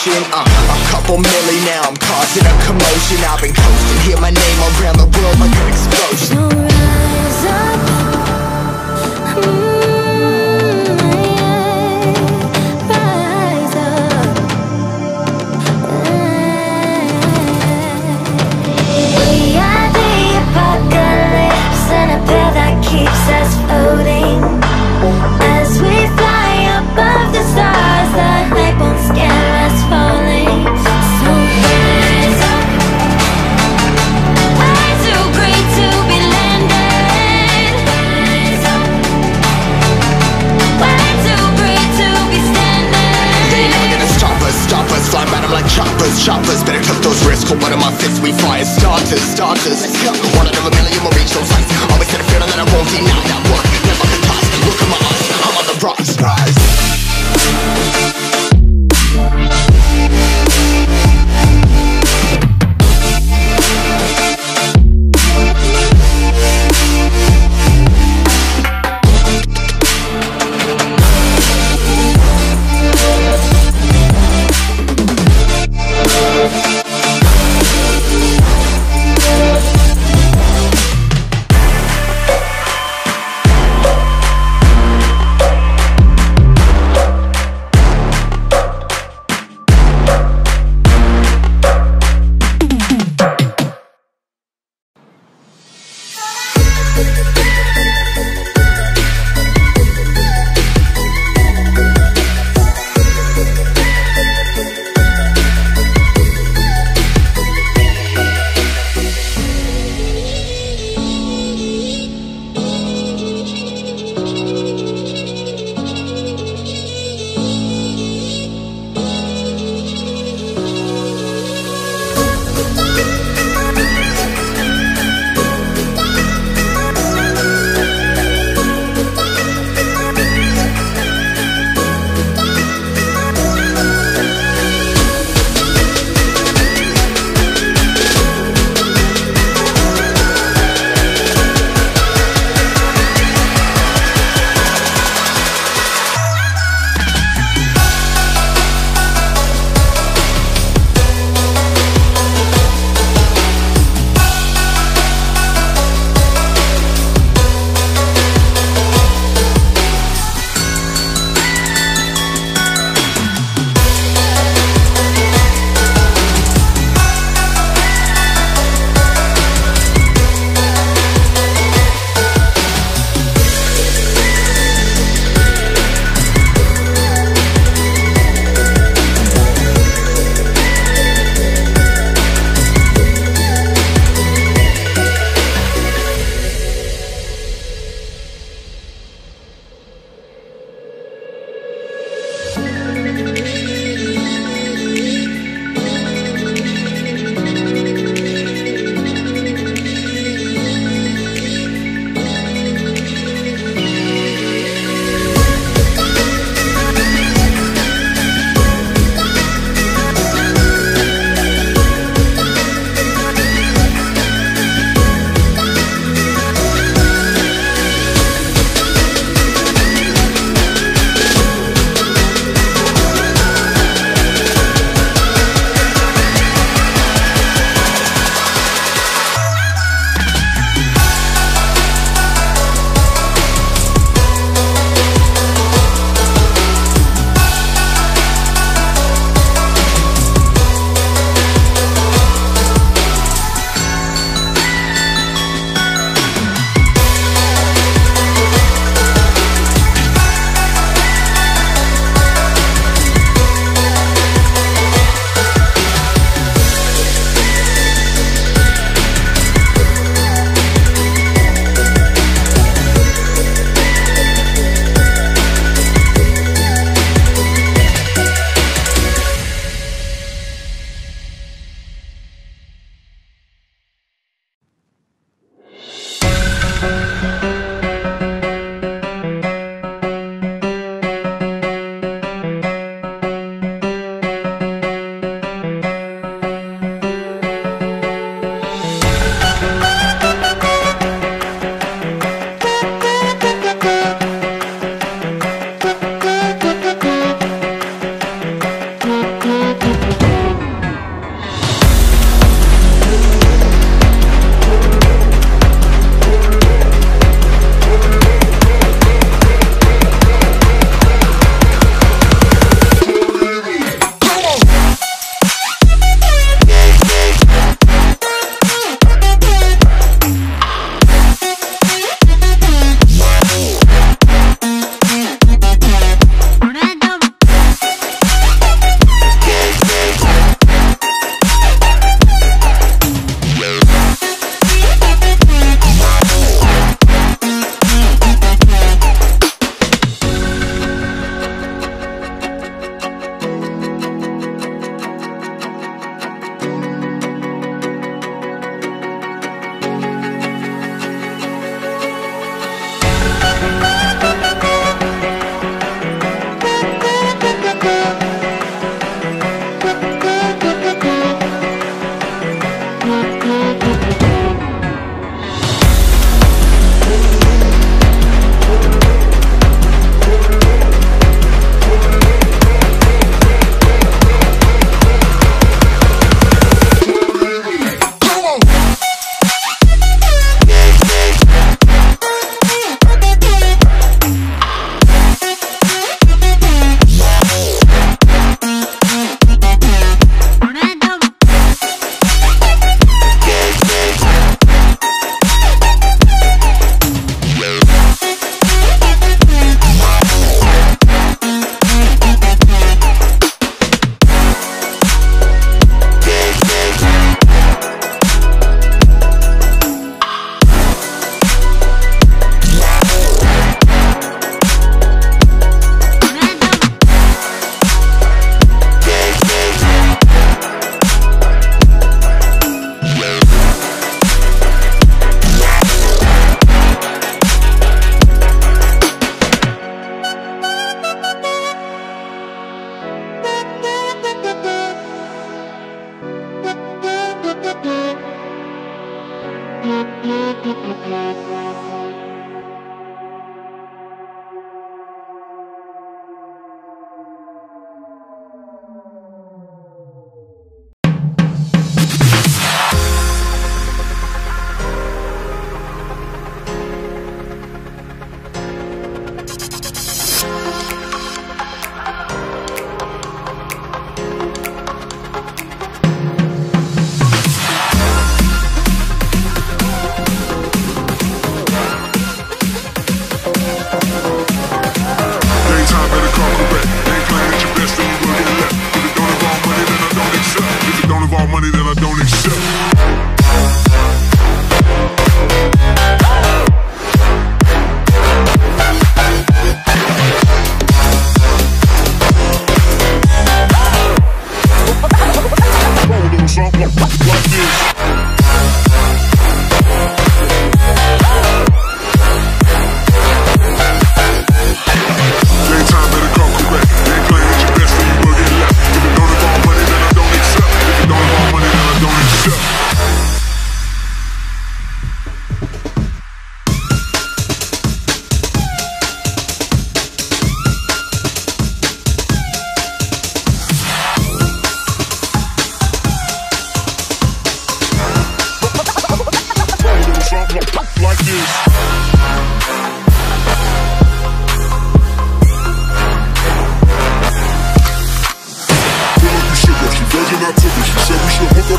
motion. A couple milli now, I'm causing a commotion. I've been coasting, hear my name around the world like an explosion. So rise up, rise up. We are the apocalypse, and a pill that keeps us floating. As we fly above the stars, the light won't scare us falling. So rise up, I too great to be landed. Rise up, way too great to be standing. They ain't never gonna stop us, fly by them like choppers. Better cut those wrists, cold one of my fists, we fire starters. Let's go, one out of a million will reach those heights. Always had a feeling that I won't deny that work, never can toss. Look at my eyes, I'm on the rise.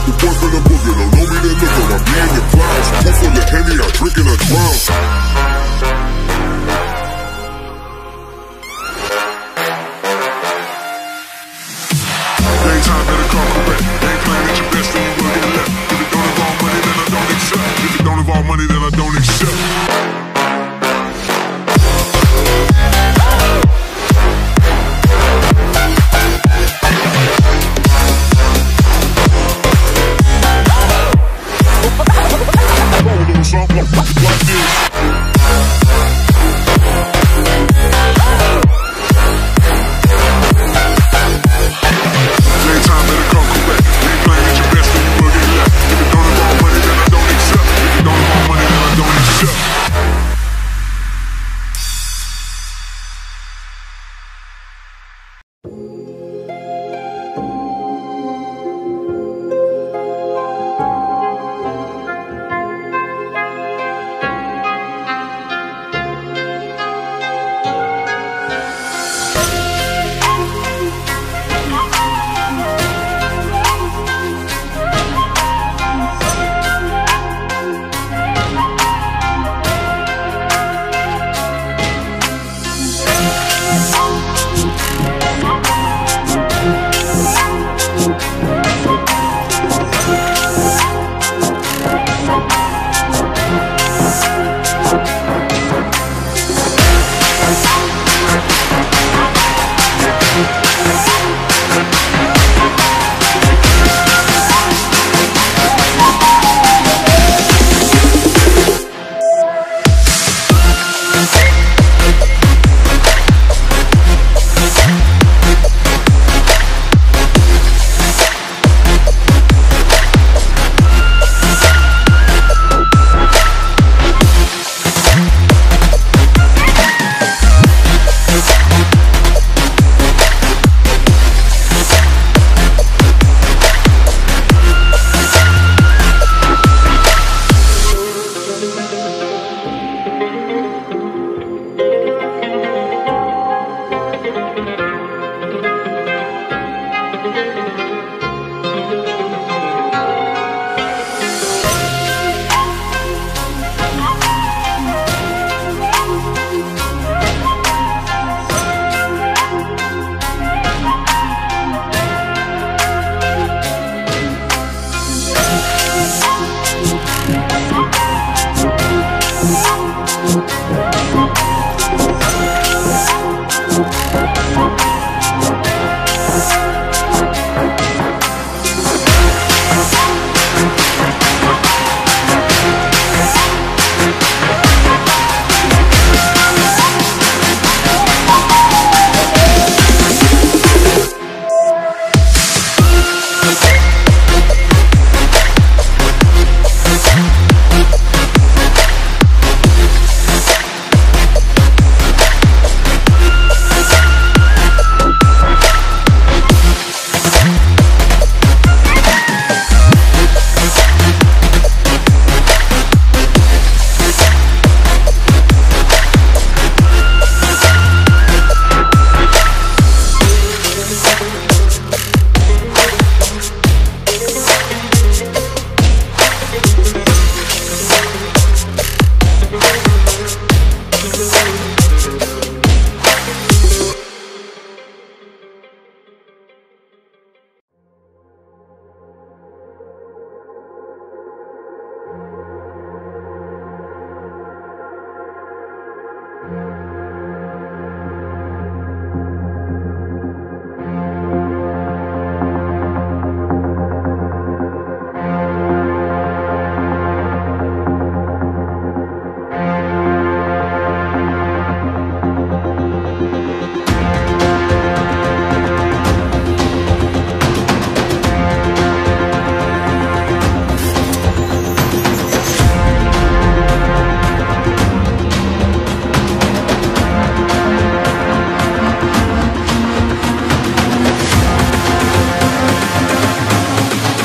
The boy from the boogie, don't know me, then look at my being the clouds. Pool full of Henny, I drink and I drown. Daytime better come correct. Ain't playing at your best, then you will get left. If it don't involve money, then I don't accept. If it don't involve money, then I don't accept.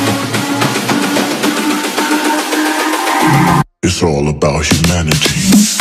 It's all about humanity.